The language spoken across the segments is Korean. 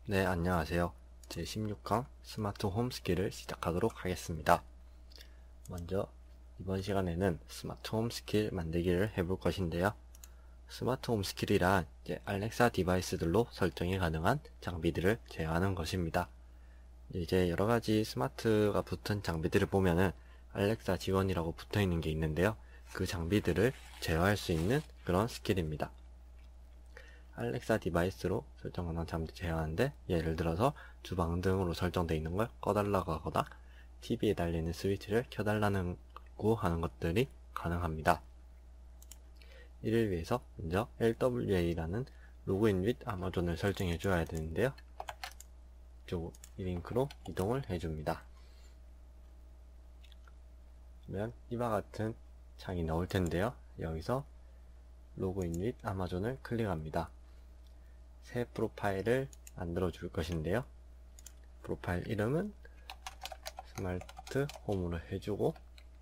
네, 안녕하세요. 제16강 스마트 홈 스킬을 시작하도록 하겠습니다. 먼저 이번 시간에는 스마트 홈 스킬 만들기를 해볼 것인데요. 스마트 홈 스킬이란 알렉사 디바이스들로 설정이 가능한 장비들을 제어하는 것입니다. 이제 여러가지 스마트가 붙은 장비들을 보면은 알렉사 지원이라고 붙어있는 게 있는데요. 그 장비들을 제어할 수 있는 그런 스킬입니다. 알렉사 디바이스로 설정 가능한 장비 제어하는데, 예를 들어서 주방등으로 설정되어 있는 걸 꺼달라고 하거나 TV에 달리는 스위치를 켜달라고 하는 것들이 가능합니다. 이를 위해서 먼저 LWA라는 로그인 윗 아마존을 설정해 줘야 되는데요. 이 링크로 이동을 해줍니다. 그러면 이와 같은 창이 나올 텐데요. 여기서 로그인 윗 아마존을 클릭합니다. 새 프로파일을 만들어 줄 것인데요. 프로파일 이름은 스마트 홈으로 해주고,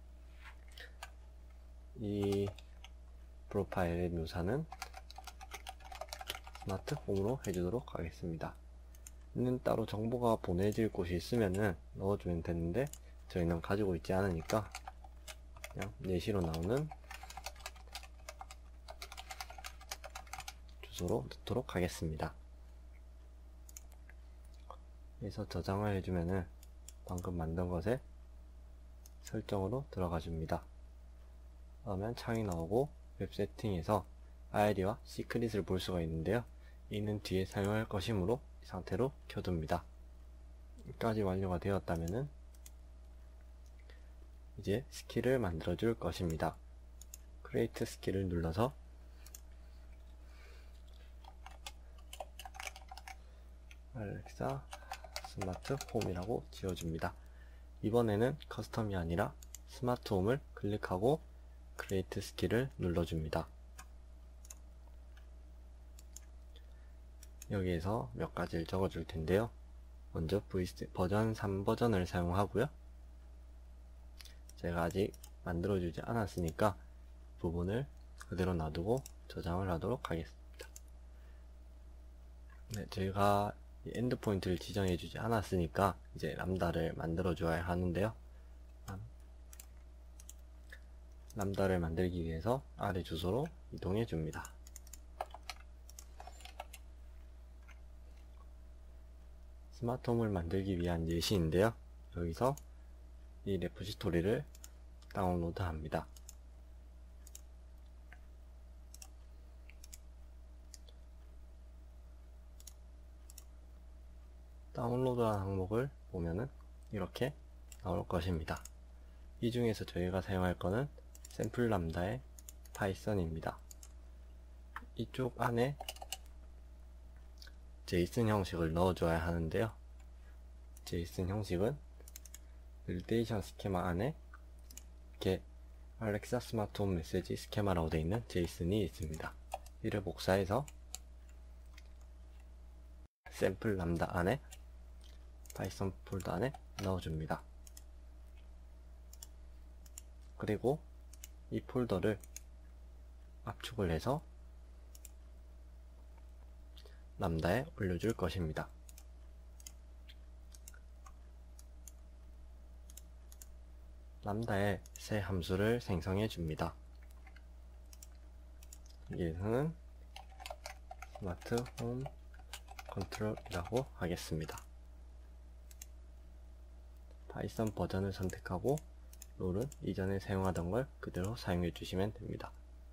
이 프로파일의 묘사는 스마트 홈으로 해주도록 하겠습니다. 이는 따로 정보가 보내질 곳이 있으면은 넣어주면 되는데, 저희는 가지고 있지 않으니까 그냥 예시로 나오는 주소로 넣도록 하겠습니다. 그래서 저장을 해주면은 방금 만든 것에 설정으로 들어가 줍니다. 그러면 창이 나오고 웹 세팅에서 아이디와 시크릿을 볼 수가 있는데요. 이는 뒤에 사용할 것이므로 이 상태로 켜둡니다. 여기까지 완료가 되었다면은 이제 스킬을 만들어 줄 것입니다. 크리에이트 스킬을 눌러서 알렉사 스마트 홈이라고 지어줍니다. 이번에는 커스텀이 아니라 스마트 홈을 클릭하고 크리에이트 스킬을 눌러줍니다. 여기에서 몇 가지를 적어줄 텐데요. 먼저 버전 3 버전을 사용하고요. 제가 아직 만들어주지 않았으니까 부분을 그대로 놔두고 저장을 하도록 하겠습니다. 네, 저희가 엔드포인트를 지정해주지 않았으니까 이제 람다를 만들어줘야 하는데요. 람다를 만들기 위해서 아래 주소로 이동해 줍니다. 스마트홈을 만들기 위한 예시인데요. 여기서 이 레포지토리를 다운로드 합니다. 다운로드한 항목을 보면은 이렇게 나올 것입니다. 이 중에서 저희가 사용할 거는 샘플 람다의 파이썬입니다. 이쪽 안에 제이슨 형식을 넣어줘야 하는데요. 제이슨 형식은 밸리데이션 스케마 안에 이렇게 알렉사 스마트 홈 메시지 스케마라고 되어 있는 제이슨이 있습니다. 이를 복사해서 샘플 람다 안에 파이썬 폴더 안에 넣어줍니다. 그리고 이 폴더를 압축을 해서 람다에 올려줄 것입니다. 람다에 새 함수를 생성해 줍니다. 여기에서는 스마트 홈 컨트롤이라고 하겠습니다. 파이썬 버전을 선택하고 롤은 이전에 사용하던 걸 그대로 사용해 주시면 됩니다.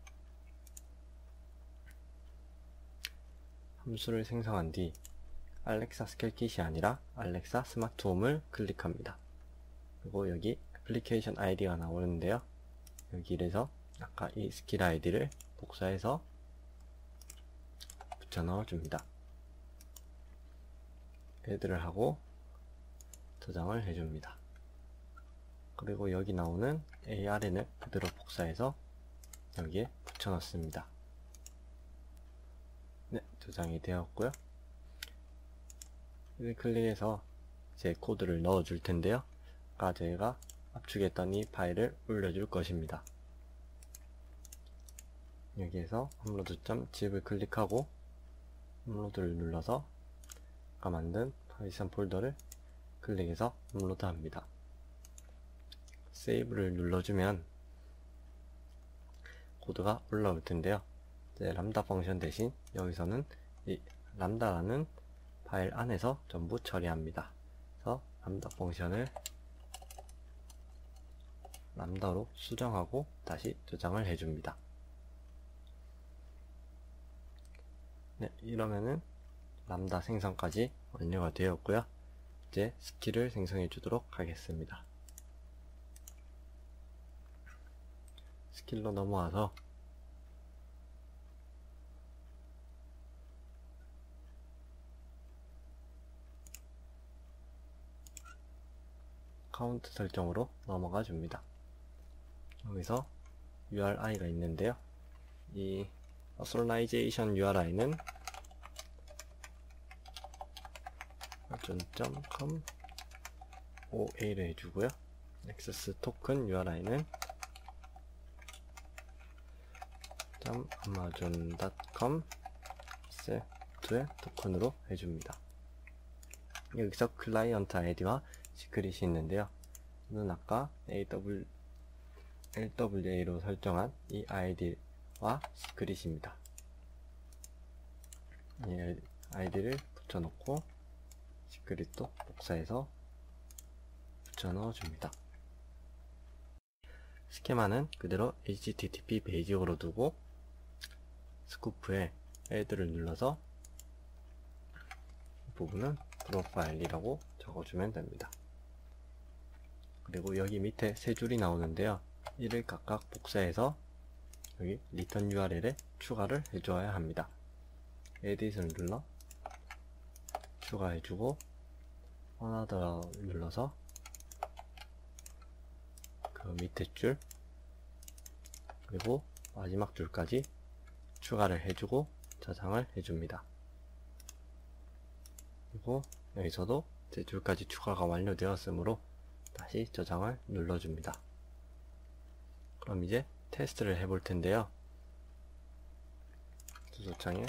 함수를 생성한 뒤 알렉사 스킬킷이 아니라 알렉사 스마트 홈을 클릭합니다. 그리고 여기 애플리케이션 아이디가 나오는데요. 여기에서 아까 이 스킬 아이디를 복사해서 붙여 넣어 줍니다. 애드를 하고 저장을 해줍니다. 그리고 여기 나오는 ARN을 그대로 복사해서 여기에 붙여 넣습니다. 네, 저장이 되었고요. 이를 클릭해서 제 코드를 넣어 줄 텐데요. 아까 저희가 압축했던 이 파일을 올려줄 것입니다. 여기에서 업로드.zip을 클릭하고 업로드를 눌러서 아까 만든 파이썬 폴더를 클릭해서 업로드 합니다. 세이브를 눌러주면 코드가 올라올 텐데요. 이제 람다 펑션 대신 여기서는 이 람다라는 파일 안에서 전부 처리합니다. 그래서 람다 펑션을 람다로 수정하고 다시 저장을 해줍니다. 네, 이러면은 람다 생성까지 완료가 되었고요. 이제 스킬을 생성해 주도록 하겠습니다. 스킬로 넘어와서 카운트 설정으로 넘어가 줍니다. 여기서 URI가 있는데요. 이 Personalization URI는 .com OA를 해주고요. Access Token URI는 .amazon.com 셀프의 토큰으로 해줍니다. 여기서 클라이언트 아이디와 시크릿이 있는데요. 저는 아까 LWA로 설정한 이 아이디와 시크릿입니다. 이 아이디를 붙여놓고 시크릿도 복사해서 붙여넣어 줍니다. 스케마는 그대로 HTTP 베이직으로 두고 스쿠프에 add를 눌러서 이 부분은 프로파일이라고 적어주면 됩니다. 그리고 여기 밑에 세 줄이 나오는데요. 이를 각각 복사해서 여기 return URL에 추가를 해줘야 합니다. edit을 눌러 추가해주고 another 눌러서 그 밑에 줄 그리고 마지막 줄까지 추가를 해주고 저장을 해줍니다. 그리고 여기서도 제 줄까지 추가가 완료되었으므로 다시 저장을 눌러줍니다. 그럼 이제 테스트를 해볼 텐데요. 주소창에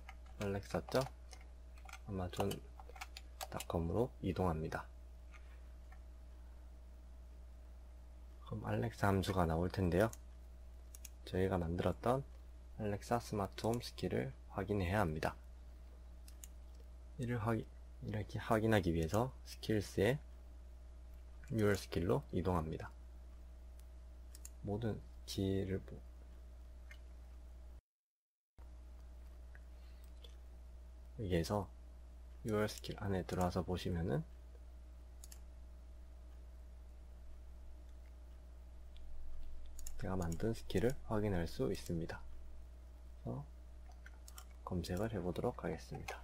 alexa.amazon.com으로 이동합니다. 그럼 알렉사 함수가 나올 텐데요. 저희가 만들었던 알렉사 스마트 홈 스킬을 확인해야 합니다. 이렇게 확인하기 위해서 스킬스에 Your 스킬로 이동합니다. 모든 키를 여기에서 Your 스킬 안에 들어와서 보시면은 제가 만든 스킬을 확인할 수 있습니다. 그래서 검색을 해보도록 하겠습니다.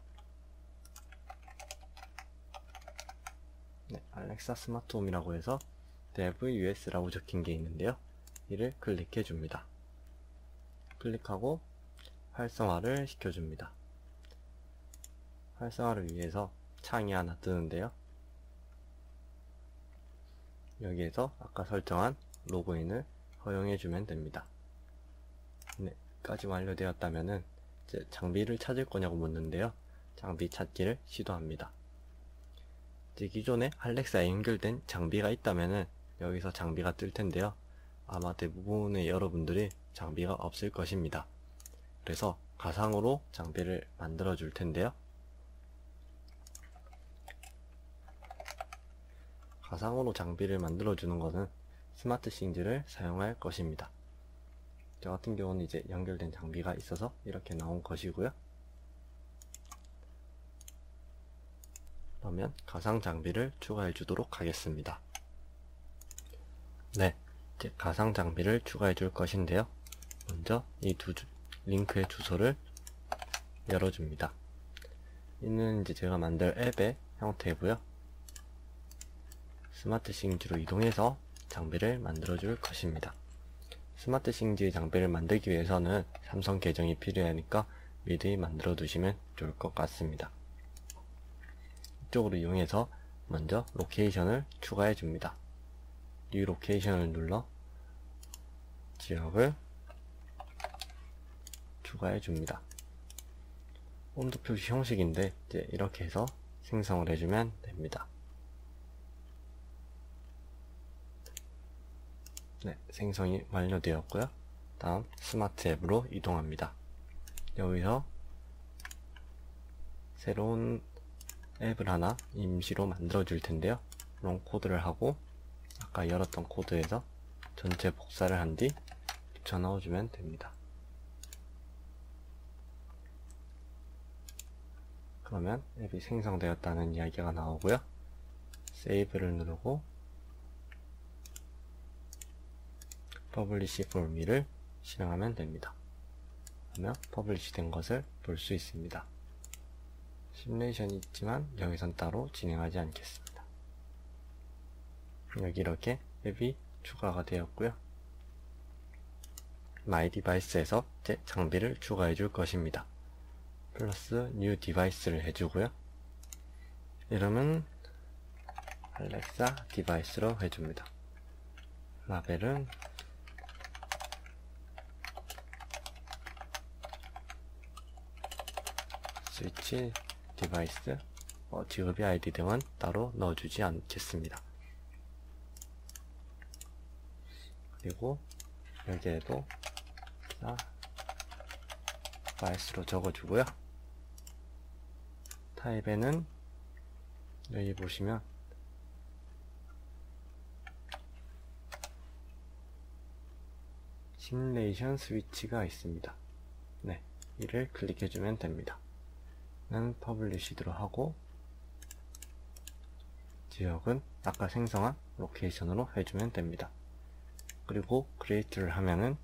네, 알렉사 스마트 홈이라고 해서 dev us라고 적힌 게 있는데요. 이를 클릭해 줍니다. 클릭하고 활성화를 시켜줍니다. 활성화를 위해서 창이 하나 뜨는데요. 여기에서 아까 설정한 로그인을 허용해주면 됩니다. 네, 까지 완료되었다면은 이제 장비를 찾을 거냐고 묻는데요. 장비 찾기를 시도합니다. 이제 기존에 알렉사에 연결된 장비가 있다면은 여기서 장비가 뜰 텐데요. 아마 대부분의 여러분들이 장비가 없을 것입니다. 그래서 가상으로 장비를 만들어 줄 텐데요. 가상으로 장비를 만들어 주는 것은 스마트 싱즈를 사용할 것입니다. 저 같은 경우는 이제 연결된 장비가 있어서 이렇게 나온 것이고요. 그러면 가상 장비를 추가해 주도록 하겠습니다. 네, 이제 가상 장비를 추가해 줄 것인데요. 먼저 이 링크의 주소를 열어줍니다. 이는 이제 제가 만들 앱의 형태고요. 스마트 싱즈로 이동해서 장비를 만들어 줄 것입니다. 스마트 싱즈의 장비를 만들기 위해서는 삼성 계정이 필요하니까 미리 만들어 두시면 좋을 것 같습니다. 이쪽으로 이용해서 먼저 로케이션을 추가해 줍니다. 이 로케이션을 눌러 지역을 추가해 줍니다. 온도 표시 형식인데 이제 이렇게 해서 생성을 해주면 됩니다. 네, 생성이 완료되었고요. 다음 스마트 앱으로 이동합니다. 여기서 새로운 앱을 하나 임시로 만들어 줄 텐데요. 그런 코드를 하고 아까 열었던 코드에서 전체 복사를 한 뒤 붙여 넣어주면 됩니다. 그러면 앱이 생성되었다는 이야기가 나오고요. 세이브를 누르고 Publish for me를 실행하면 됩니다. 그러면 퍼블리시 된 것을 볼 수 있습니다. 시뮬레이션이 있지만 여기선 따로 진행하지 않겠습니다. 여기 이렇게 앱이 추가가 되었고요. My Device에서 제 장비를 추가해 줄 것입니다. 플러스 New Device를 해주고요. 이름은 알렉사 디바이스로 해줍니다. 라벨은 스위치 디바이스, 지급이 아이디 등은 따로 넣어주지 않겠습니다. 그리고 여기에도 디바이스로 적어주고요. 타입에는 여기 보시면 시뮬레이션 스위치가 있습니다. 네, 이를 클릭해주면 됩니다. 는 퍼블리시드로 하고 지역은 아까 생성한 로케이션으로 해주면 됩니다. 그리고 크리에이트를 하면은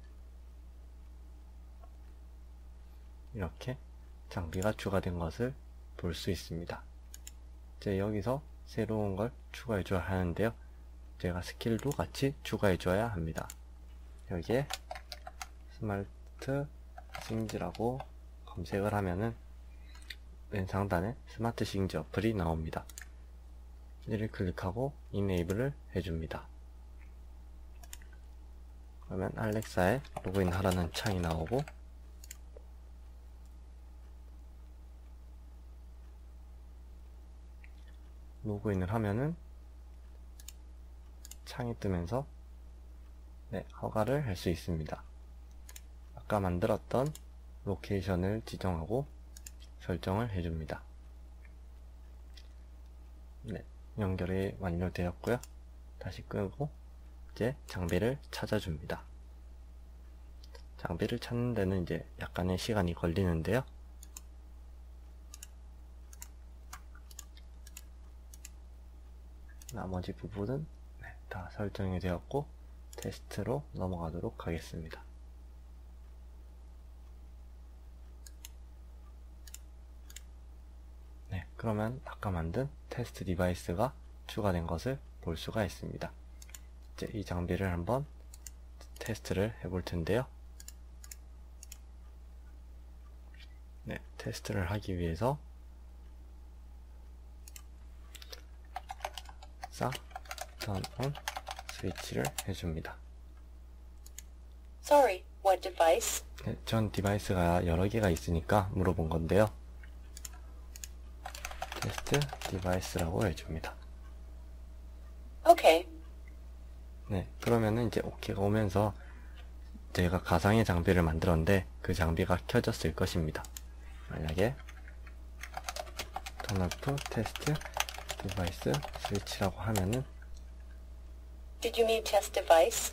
이렇게 장비가 추가된 것을 볼 수 있습니다. 이제 여기서 새로운 걸 추가해 줘야 하는데요. 제가 스킬도 같이 추가해 줘야 합니다. 여기에 스마트 싱즈라고 검색을 하면은 왼 상단에 스마트 싱즈 어플이 나옵니다. 이를 클릭하고 이네이블을 해줍니다. 그러면 알렉사에 로그인 하라는 창이 나오고 로그인을 하면은 창이 뜨면서 허가를 할 수 있습니다. 아까 만들었던 로케이션을 지정하고 설정을 해줍니다. 네, 연결이 완료되었고요. 다시 끄고 이제 장비를 찾아줍니다. 장비를 찾는 데는 이제 약간의 시간이 걸리는데요. 나머지 부분은 다 설정이 되었고 테스트로 넘어가도록 하겠습니다. 네, 그러면 아까 만든 테스트 디바이스가 추가된 것을 볼 수가 있습니다. 이제 이 장비를 한번 테스트를 해볼 텐데요. 네, 테스트를 하기 위해서 turn on 스위치를 해줍니다. Sorry, what device? 네, 전 디바이스가 여러 개가 있으니까 물어본 건데요. 테스트 디바이스라고 해줍니다. Okay. 네, 그러면은 이제 OK가 오면서 제가 가상의 장비를 만들었는데 그 장비가 켜졌을 것입니다. 만약에 turn off 테스트 디바이스 스위치라고 하면은 Did you mean test device?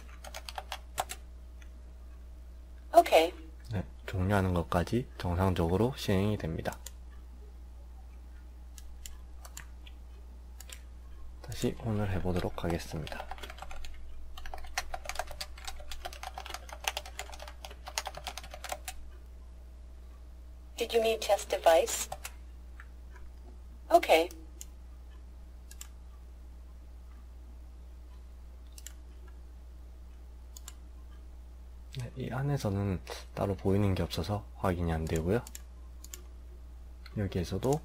Okay. 네, 종료하는 것까지 정상적으로 시행이 됩니다. 다시 오늘 해보도록 하겠습니다. Did you mean test device? Okay. 네, 이 안에서는 따로 보이는 게 없어서 확인이 안 되고요. 여기에서도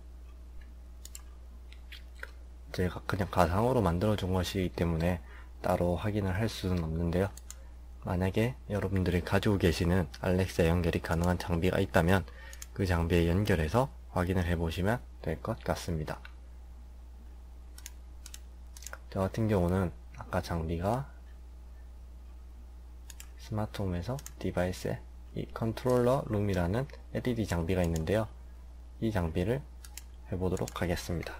제가 그냥 가상으로 만들어 준 것이기 때문에 따로 확인을 할 수는 없는데요. 만약에 여러분들이 가지고 계시는 알렉사 연결이 가능한 장비가 있다면 그 장비에 연결해서 확인을 해 보시면 될 것 같습니다. 저 같은 경우는 아까 장비가 스마트홈에서 디바이스에 이 컨트롤러 룸이라는 LED 장비가 있는데요. 이 장비를 해보도록 하겠습니다.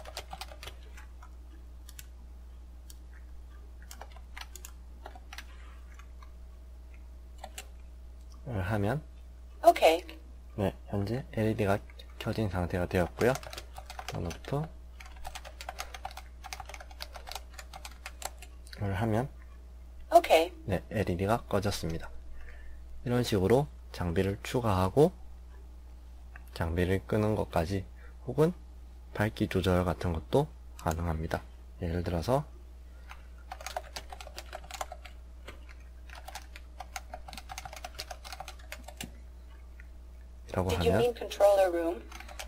하면 Okay. 네, 현재 LED가 켜진 상태가 되었고요. 온오프 하면 Okay. 네, LED가 꺼졌습니다. 이런 식으로 장비를 추가하고 장비를 끄는 것까지 혹은 밝기 조절 같은 것도 가능합니다. 예를 들어서 이라고 Did you 하면 mean controller room?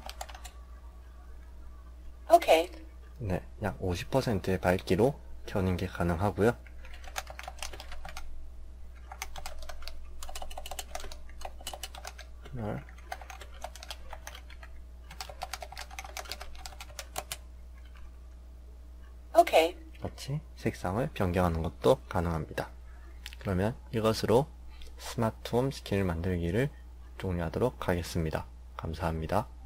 Okay. 네, 약 50%의 밝기로 켜는 게 가능하고요. Okay. 같이 색상을 변경하는 것도 가능합니다. 그러면 이것으로 스마트홈 스킬 만들기를 종료하도록 하겠습니다. 감사합니다.